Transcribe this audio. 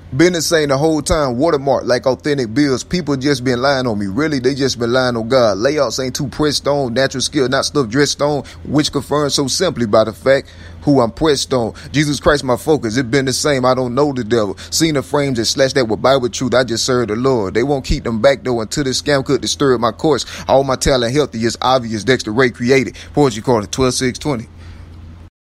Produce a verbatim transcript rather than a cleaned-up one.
Been the same the whole time. Watermark like authentic bills. People just been lying on me. Really, they just been lying on God. Layouts ain't too pressed on. Natural skill, not stuff dressed on. Which confirmed so simply by the fact who I'm pressed on. Jesus Christ, my focus. It been the same. I don't know the devil. Seen the frames and slash that with Bible truth. I just serve the Lord. They won't keep them back though until this scam could disturb my course. All my talent healthy is obvious. Dexsta Ray created. Poetry called it twelve six twenty.